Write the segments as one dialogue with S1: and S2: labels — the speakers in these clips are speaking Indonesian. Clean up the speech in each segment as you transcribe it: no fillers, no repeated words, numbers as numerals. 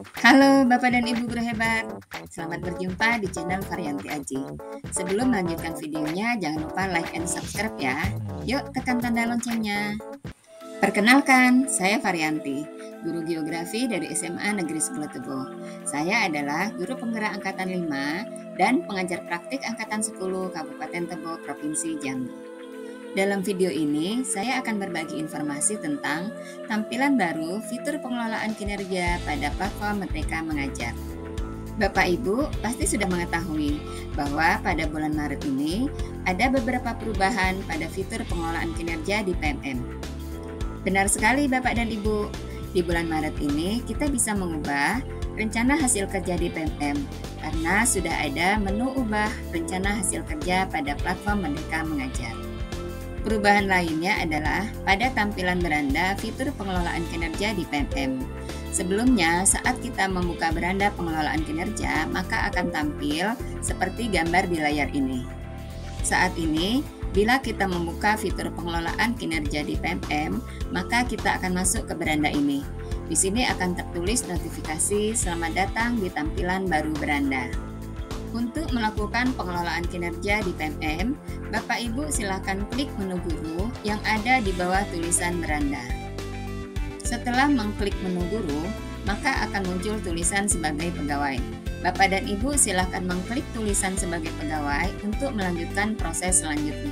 S1: Halo Bapak dan Ibu guru hebat, selamat berjumpa di channel Varianti Aji. Sebelum melanjutkan videonya, jangan lupa like and subscribe ya. Yuk tekan tanda loncengnya. Perkenalkan, saya Varianti, guru geografi dari SMA Negeri 10 Tebo. Saya adalah guru penggerak Angkatan 5 dan pengajar praktik Angkatan 10 Kabupaten Tebo, Provinsi Jambi. Dalam video ini, saya akan berbagi informasi tentang tampilan baru fitur pengelolaan kinerja pada platform Merdeka Mengajar. Bapak Ibu pasti sudah mengetahui bahwa pada bulan Maret ini ada beberapa perubahan pada fitur pengelolaan kinerja di PMM. Benar sekali Bapak dan Ibu, di bulan Maret ini kita bisa mengubah rencana hasil kerja di PMM karena sudah ada menu ubah rencana hasil kerja pada platform Merdeka Mengajar. Perubahan lainnya adalah pada tampilan beranda fitur pengelolaan kinerja di PMM. Sebelumnya, saat kita membuka beranda pengelolaan kinerja, maka akan tampil seperti gambar di layar ini. Saat ini, bila kita membuka fitur pengelolaan kinerja di PMM, maka kita akan masuk ke beranda ini. Di sini akan tertulis notifikasi selamat datang di tampilan baru beranda. Untuk melakukan pengelolaan kinerja di PMM, Bapak Ibu silakan klik menu guru yang ada di bawah tulisan beranda. Setelah mengklik menu guru, maka akan muncul tulisan sebagai pegawai. Bapak dan Ibu silakan mengklik tulisan sebagai pegawai untuk melanjutkan proses selanjutnya.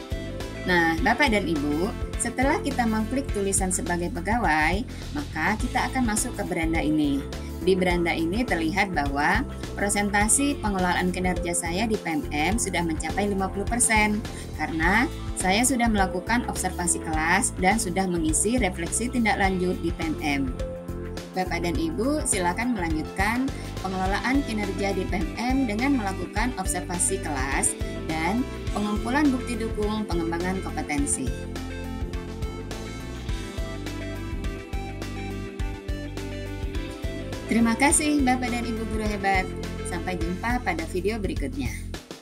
S1: Nah, Bapak dan Ibu, setelah kita mengklik tulisan sebagai pegawai, maka kita akan masuk ke beranda ini. Di beranda ini terlihat bahwa presentasi pengelolaan kinerja saya di PMM sudah mencapai 50% karena saya sudah melakukan observasi kelas dan sudah mengisi refleksi tindak lanjut di PMM. Bapak dan Ibu silakan melanjutkan pengelolaan kinerja di PMM dengan melakukan observasi kelas dan pengumpulan bukti dukung pengembangan kompetensi. Terima kasih Bapak dan Ibu guru hebat. Sampai jumpa pada video berikutnya.